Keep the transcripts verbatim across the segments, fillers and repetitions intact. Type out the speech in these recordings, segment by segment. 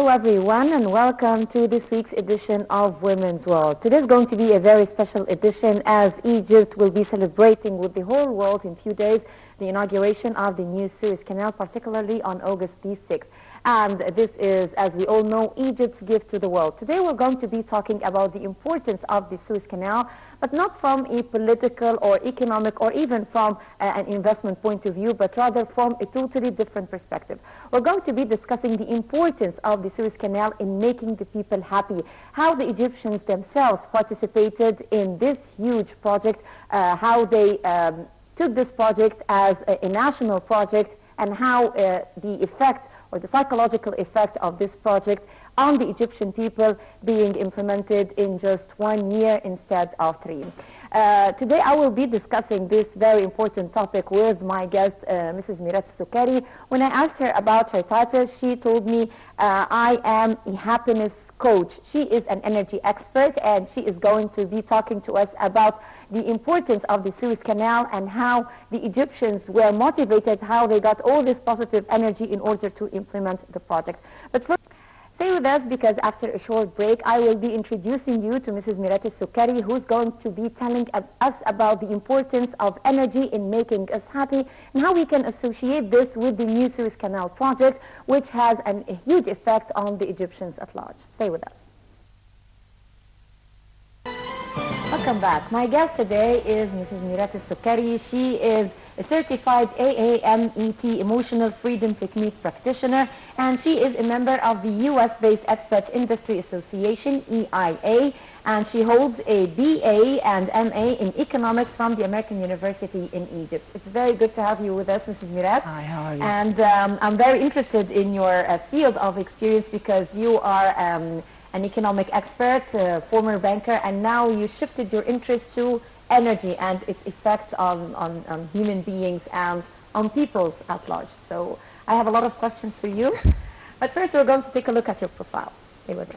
Hello everyone and welcome to this week's edition of Women's World. Today is going to be a very special edition as Egypt will be celebrating with the whole world in a few days the inauguration of the new Suez Canal, particularly on August the sixth. And this is, as we all know, Egypt's gift to the world. Today we're going to be talking about the importance of the Suez Canal, but not from a political or economic or even from uh, an investment point of view, but rather from a totally different perspective. We're going to be discussing the importance of the Suez Canal in making the people happy, how the Egyptians themselves participated in this huge project, uh, how they um, took this project as a, a national project, and how uh, the effect or the psychological effect of this project on the Egyptian people being implemented in just one year instead of three. Uh, today I will be discussing this very important topic with my guest, uh, Missus Mirat Sukkari. When I asked her about her title, she told me uh, I am a happiness coach. She is an energy expert and she is going to be talking to us about the importance of the Suez Canal and how the Egyptians were motivated, how they got all this positive energy in order to implement the project. But first, stay with us because after a short break, I will be introducing you to Missus Mirat Sukkari, who's going to be telling us about the importance of energy in making us happy and how we can associate this with the new Suez Canal project, which has an, a huge effect on the Egyptians at large. Stay with us. Welcome back. My guest today is Missus Mirat Sukkari. She is a certified A A M E T Emotional Freedom Technique practitioner, and she is a member of the U S-based Experts Industry Association, E I A, and she holds a B A and M A in economics from the American University in Egypt. It's very good to have you with us, Missus Mirat. Hi, how are you? And um, I'm very interested in your uh, field of experience because you are um, an economic expert, uh, former banker, and now you shifted your interest to energy and its effect on, on, on human beings and on peoples at large. So I have a lot of questions for you. But first we're going to take a look at your profile. Stay with us.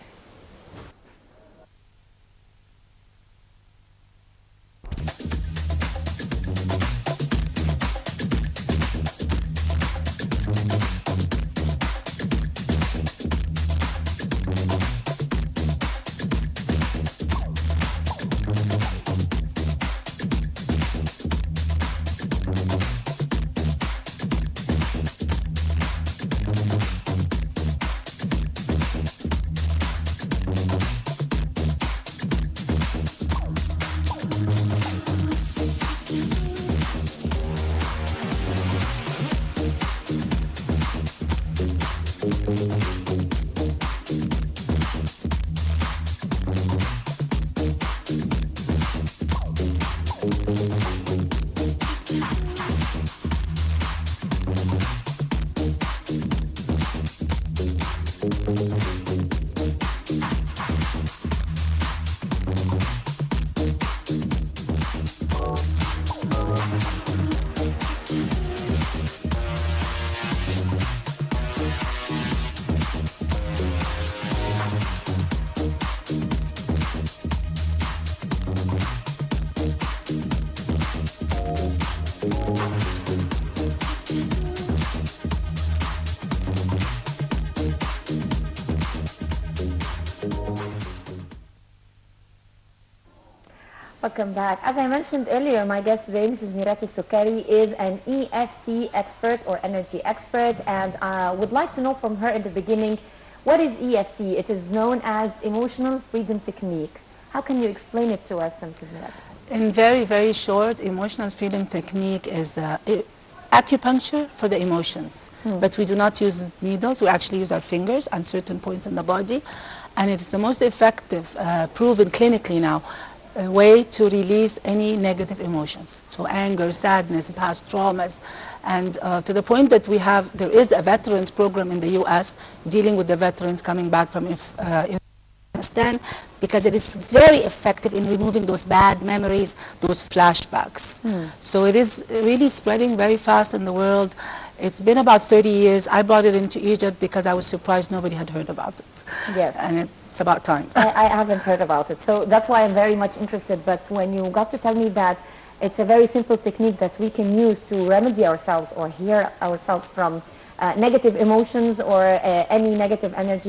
Welcome back. As I mentioned earlier, my guest today, Missus Mirat Sukkari, is an E F T expert or energy expert, and I uh, would like to know from her in the beginning, what is E F T? It is known as Emotional Freedom Technique. How can you explain it to us, Missus Mirat? In very, very short, Emotional Freedom Technique is uh, acupuncture for the emotions. Hmm. But we do not use needles, we actually use our fingers on certain points in the body, and it is the most effective, uh, proven clinically now, a way to release any negative emotions. So anger, sadness, past traumas, and uh, to the point that we have, there is a veterans program in the U S dealing with the veterans coming back from if, uh, Afghanistan, because it is very effective in removing those bad memories, those flashbacks. Mm. So it is really spreading very fast in the world. It's been about thirty years. I brought it into Egypt because I was surprised nobody had heard about it. Yes. And it, it's about time. I, I haven't heard about it. So that's why I'm very much interested. But when you got to tell me that it's a very simple technique that we can use to remedy ourselves or heal ourselves from uh, negative emotions or uh, any negative energy,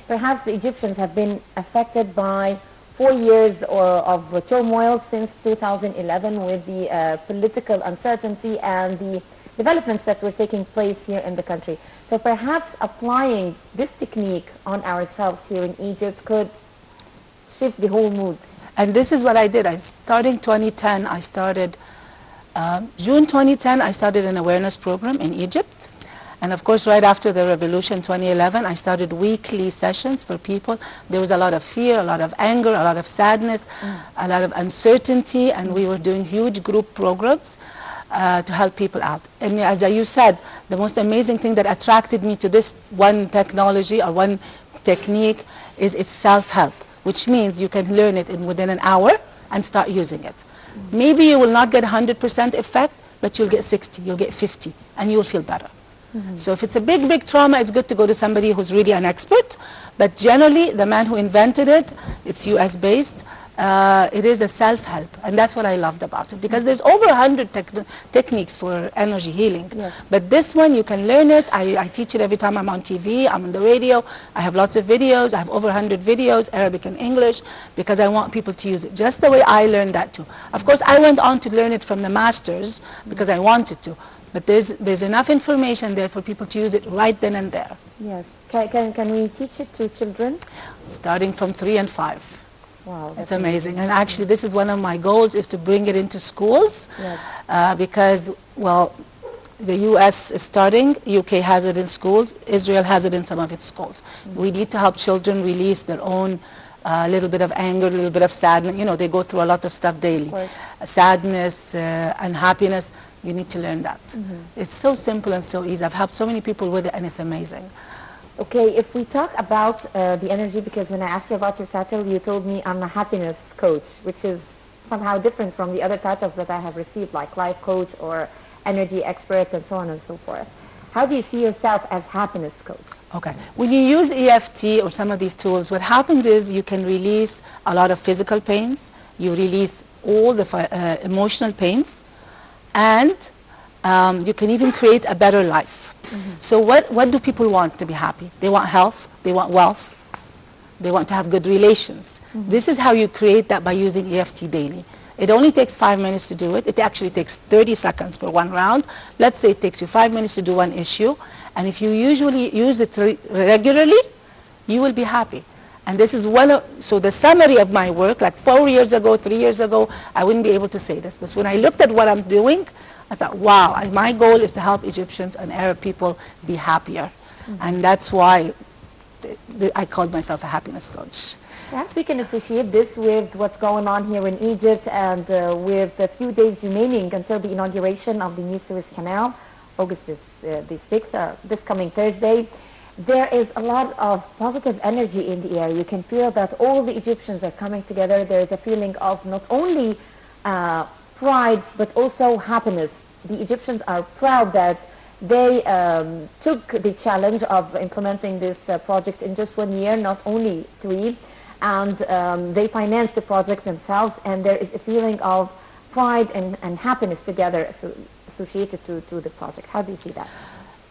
perhaps the Egyptians have been affected by four years or, of turmoil since two thousand eleven with the uh, political uncertainty and the developments that were taking place here in the country. So perhaps applying this technique on ourselves here in Egypt could shift the whole mood. And this is what I did. I starting twenty ten, I started, uh, June twenty ten, I started an awareness program in Egypt. And of course, right after the revolution, twenty eleven, I started weekly sessions for people. There was a lot of fear, a lot of anger, a lot of sadness, mm. a lot of uncertainty, and mm. we were doing huge group programs uh, to help people out. And as you said, the most amazing thing that attracted me to this one technology or one technique is its self-help, which means you can learn it in within an hour and start using it. Mm. Maybe you will not get one hundred percent effect, but you'll get sixty, you'll get fifty, and you'll feel better. Mm-hmm. So if it's a big, big trauma, it's good to go to somebody who's really an expert. But generally, the man who invented it, it's U S based, uh, it is a self-help. And that's what I loved about it. Because there's over one hundred tech techniques for energy healing. Yes. But this one, you can learn it. I, I teach it every time I'm on T V, I'm on the radio. I have lots of videos. I have over one hundred videos, Arabic and English, because I want people to use it. Just the way I learned that too. Of course, I went on to learn it from the masters because I wanted to. But there's, there's enough information there for people to use it right then and there. Yes. Can, can, can we teach it to children? Starting from three and five. Wow. It's amazing. amazing. And actually, this is one of my goals, is to bring it into schools. Yes. Uh, because, well, the U S is starting, U K has it in schools, Israel has it in some of its schools. Mm-hmm. We need to help children release their own a uh, little bit of anger, a little bit of sadness. You know, they go through a lot of stuff daily. Uh, sadness, uh, unhappiness. You need to learn that. Mm-hmm. It's so simple and so easy. I've helped so many people with it, and it's amazing. Okay, if we talk about uh, the energy, because when I asked you about your title, you told me I'm a happiness coach, which is somehow different from the other titles that I have received, like life coach or energy expert and so on and so forth. How do you see yourself as happiness coach? Okay. When you use E F T or some of these tools, what happens is you can release a lot of physical pains, you release all the uh, emotional pains, and um, you can even create a better life. Mm-hmm. So what, what do people want to be happy? They want health, they want wealth, they want to have good relations. Mm-hmm. This is how you create that, by using E F T daily. It only takes five minutes to do it. It actually takes thirty seconds for one round. Let's say it takes you five minutes to do one issue. And if you usually use it regularly, you will be happy. And this is one of, so the summary of my work, like four years ago, three years ago, I wouldn't be able to say this. But when I looked at what I'm doing, I thought, wow, I, my goal is to help Egyptians and Arab people be happier. Mm-hmm. And that's why th th I called myself a happiness coach. Perhaps we can associate this with what's going on here in Egypt, and uh, with a few days remaining until the inauguration of the new Suez Canal, August the, uh, the sixth, uh, this coming Thursday. There is a lot of positive energy in the air. You can feel that all the Egyptians are coming together. There is a feeling of not only uh, pride, but also happiness. The Egyptians are proud that they um, took the challenge of implementing this uh, project in just one year, not only three. And um, they financed the project themselves, and there is a feeling of pride and, and happiness together so, associated to, to the project. How do you see that?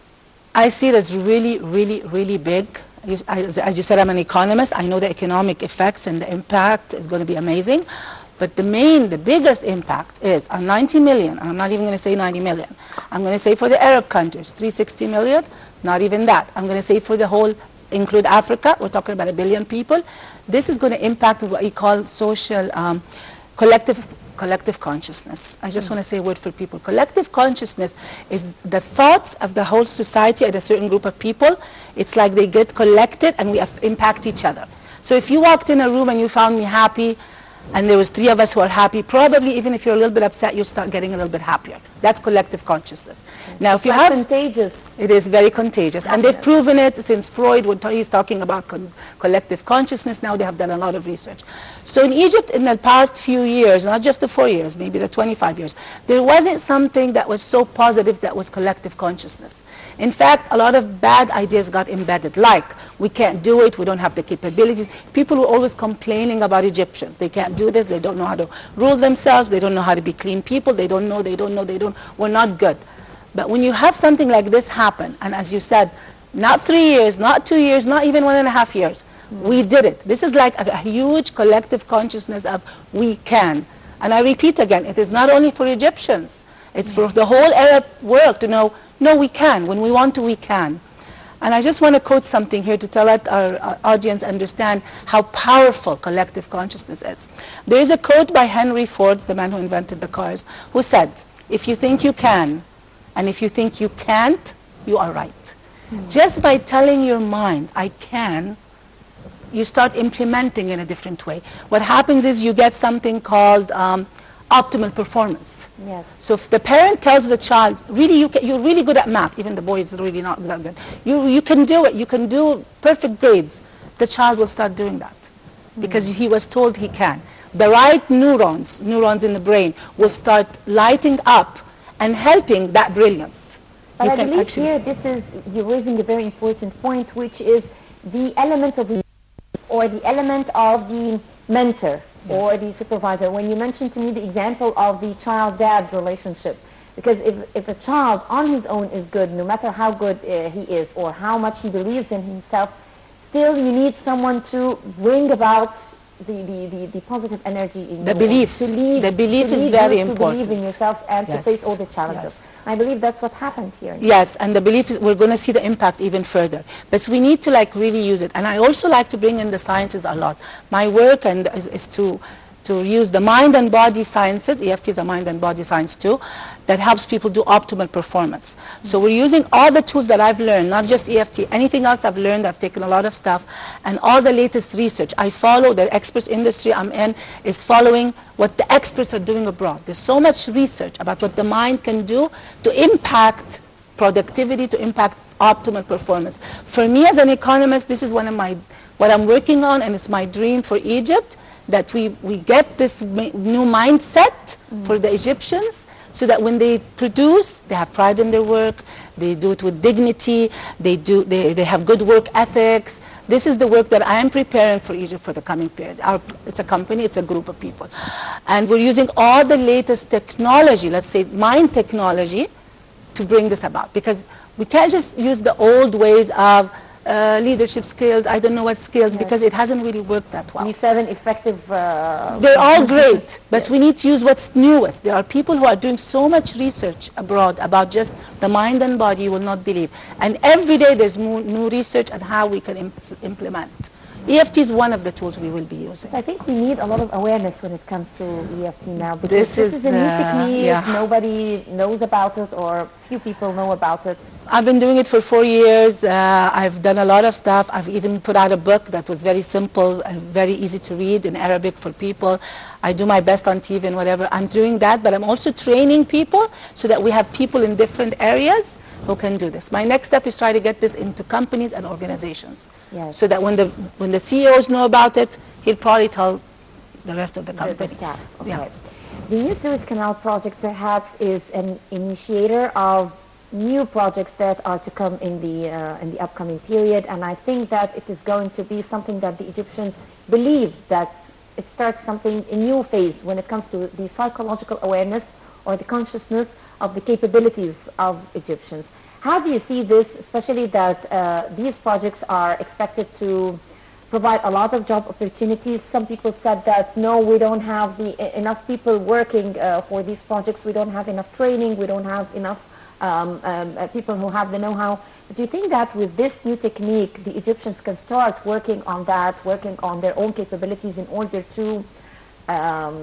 I see it as really, really, really big. As you said, I'm an economist. I know the economic effects and the impact is going to be amazing. But the main, the biggest impact is on ninety million, and I'm not even going to say ninety million. I'm going to say for the Arab countries, three hundred sixty million, not even that. I'm going to say for the whole, include Africa, we're talking about a billion people. This is going to impact what we call social, um, collective, collective consciousness. I just mm-hmm. want to say a word for people. Collective consciousness is the thoughts of the whole society and a certain group of people. It's like they get collected and we impact each other. So if you walked in a room and you found me happy, and there was three of us who are happy, probably even if you're a little bit upset, you'll start getting a little bit happier. That's collective consciousness. Okay. Now, it's if you like have... contagious. It is very contagious. And they've proven it since Freud, when he's talking about con collective consciousness. Now they have done a lot of research. So in Egypt, in the past few years, not just the four years, maybe the twenty-five years, there wasn't something that was so positive that was collective consciousness. In fact, a lot of bad ideas got embedded, like we can't do it, we don't have the capabilities. People were always complaining about Egyptians. They can't do this, they don't know how to rule themselves, they don't know how to be clean people, they don't know, they don't know, they don't, we're not good. But when you have something like this happen, and as you said, Not three years, not two years, not even one and a half years. Mm. We did it. This is like a, a huge collective consciousness of we can. And I repeat again, it is not only for Egyptians. It's for the whole Arab world to know, no, we can. When we want to, we can. And I just want to quote something here to let our, our audience understand how powerful collective consciousness is. There is a quote by Henry Ford, the man who invented the cars, who said, if you think you can, and if you think you can't, you are right. Mm. Just by telling your mind, I can, you start implementing in a different way. What happens is you get something called um, optimal performance. Yes. So if the parent tells the child, really, you can, you're really good at math, even the boy is really not that good. You, you can do it, you can do perfect grades. The child will start doing that mm. because he was told he can. The right neurons, neurons in the brain, will start lighting up and helping that brilliance. But you I can believe here this is, you're raising a very important point, which is the element of the, or the element of the mentor. Yes. Or the supervisor. When you mentioned to me the example of the child-dad relationship, because if, if a child on his own is good, no matter how good uh, he is or how much he believes in himself, still you need someone to bring about the, the, the, the positive energy in the you. belief. To lead, the belief to is lead very you important. To believe in yourselves and yes. to face all the challenges. Yes. I believe that's what happened here. Yes, and the belief is we're going to see the impact even further. But we need to like really use it. And I also like to bring in the sciences a lot. My work and is, is to to use the mind and body sciences. E F T is a mind and body science too, that helps people do optimal performance. Mm-hmm. So we're using all the tools that I've learned, not just E F T, anything else I've learned. I've taken a lot of stuff, and all the latest research. I follow the experts industry I'm in is following what the experts are doing abroad. There's so much research about what the mind can do to impact productivity, to impact optimal performance. For me as an economist, this is one of my, what I'm working on, and it's my dream for Egypt, that we, we get this new mindset mm. for the Egyptians, so that when they produce, they have pride in their work, they do it with dignity, they, do, they, they have good work ethics. This is the work that I am preparing for Egypt for the coming period. Our, it's a company, it's a group of people. And we're using all the latest technology, let's say mind technology, to bring this about. Because we can't just use the old ways of Uh, leadership skills, I don't know what skills, yes. because it hasn't really worked that well. The seven effective... Uh, They're all great, but yes. we need to use what's newest. There are people who are doing so much research abroad about just the mind and body, you will not believe. And every day there's new, new research on how we can imp implement. E F T is one of the tools we will be using. I think we need a lot of awareness when it comes to E F T now, because this, this is, is a new uh, technique, yeah. nobody knows about it, or few people know about it. I've been doing it for four years. Uh, I've done a lot of stuff. I've even put out a book that was very simple and very easy to read in Arabic for people. I do my best on T V and whatever. I'm doing that, but I'm also training people so that we have people in different areas who can do this. My next step is try to get this into companies and organizations, yes. so that when the when the C E Os know about it, he'll probably tell the rest of the company. The, the staff. Okay. Yeah. The new Suez Canal project perhaps is an initiator of new projects that are to come in the uh, in the upcoming period, and I think that it is going to be something that the Egyptians believe that it starts something a new phase when it comes to the psychological awareness or the consciousness of the capabilities of Egyptians. How do you see this, especially that uh, these projects are expected to provide a lot of job opportunities? Some people said that, no, we don't have the, uh, enough people working uh, for these projects, we don't have enough training, we don't have enough um, um, uh, people who have the know-how. Do you think that with this new technique, the Egyptians can start working on that, working on their own capabilities in order to um,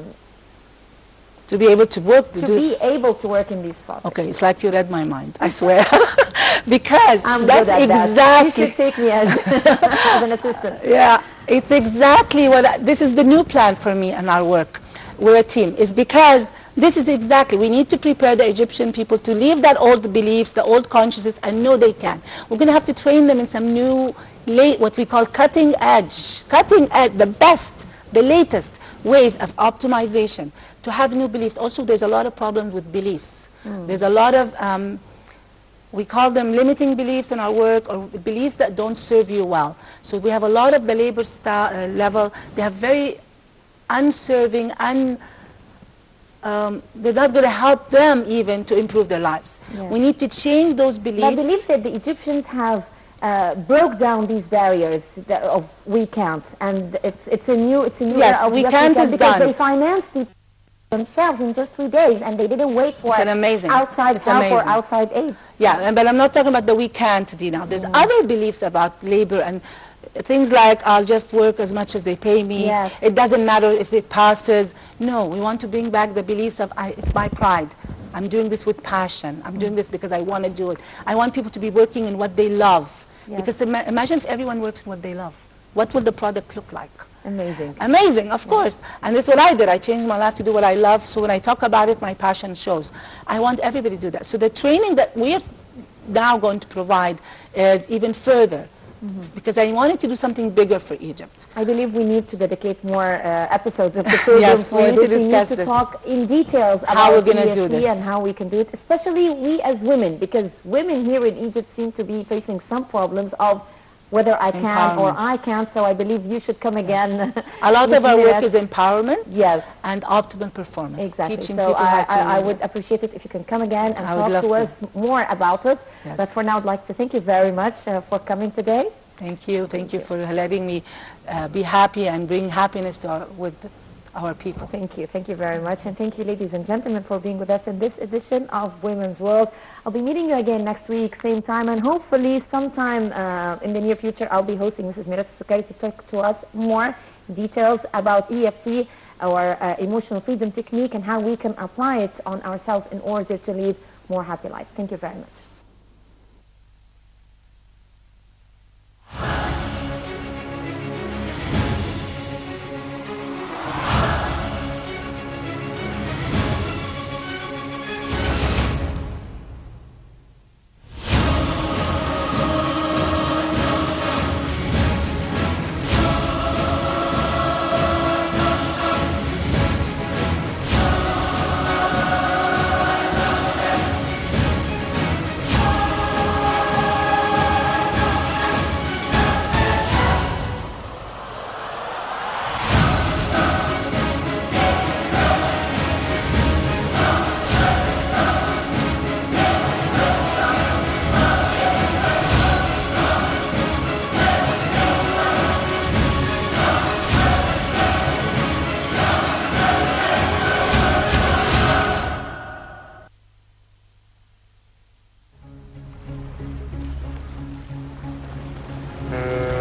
to be able to work to do be able to work in these projects? Okay, it's like you read my mind, I swear. Because I'm that's good at exactly that. You should take me as, as an assistant. Yeah, it's exactly what I, this is the new plan for me and our work. We're a team. It's because this is exactly, we need to prepare the Egyptian people to leave that old beliefs, the old consciousness, and know they can. We're going to have to train them in some new, late, what we call cutting edge, cutting edge, the best, the latest ways of optimization, to have new beliefs. Also, there's a lot of problems with beliefs. Mm. There's a lot of, um, we call them limiting beliefs in our work, or beliefs that don't serve you well. So we have a lot of the labor style, uh, level, they have very unserving, un, um, they're not going to help them even to improve their lives. Yes. We need to change those beliefs. I believe that the Egyptians have uh, broke down these barriers that, of we can't, and it's it's a new it's a new Yes, era of we yes, can't we can is because done. they financed the themselves in just three days, and they didn't wait for It's an amazing. outside It's help or amazing. outside aid. Yeah, and- but I'm not talking about the we can't, Dina. There's Mm. other beliefs about labor and things like I'll just work as much as they pay me. Yes. It doesn't matter if it passes. No, we want to bring back the beliefs of I, it's my pride. I'm doing this with passion. I'm doing this because I want to do it. I want people to be working in what they love. Yes. Because ima imagine if everyone works in what they love. What would the product look like? Amazing. Amazing, of course. And this is what I did. I changed my life to do what I love. So when I talk about it, my passion shows. I want everybody to do that. So the training that we're now going to provide is even further. Mm-hmm. Because I wanted to do something bigger for Egypt. I believe we need to dedicate more uh, episodes of the program yes, for we need this. to discuss we need to this. talk in details about how we're going to E F T do this and how we can do it, especially we as women, because women here in Egypt seem to be facing some problems of whether I can or I can't. So I believe you should come again. Yes. A lot of our work is empowerment yes. and optimal performance. Exactly. Teaching so people I, how to I, I would appreciate it if you can come again and I talk to, to us more about it. Yes. But for now, I'd like to thank you very much uh, for coming today. Thank you. Thank, thank you, you for letting me uh, be happy and bring happiness to our, with our people. Thank you. Thank you very much. And thank you, ladies and gentlemen, for being with us in this edition of Women's World. I'll be meeting you again next week, same time, and hopefully sometime uh, in the near future, I'll be hosting Missus Miratou Sukairi to talk to us more details about E F T, our uh, emotional freedom technique, and how we can apply it on ourselves in order to lead more happy life. Thank you very much. Uh...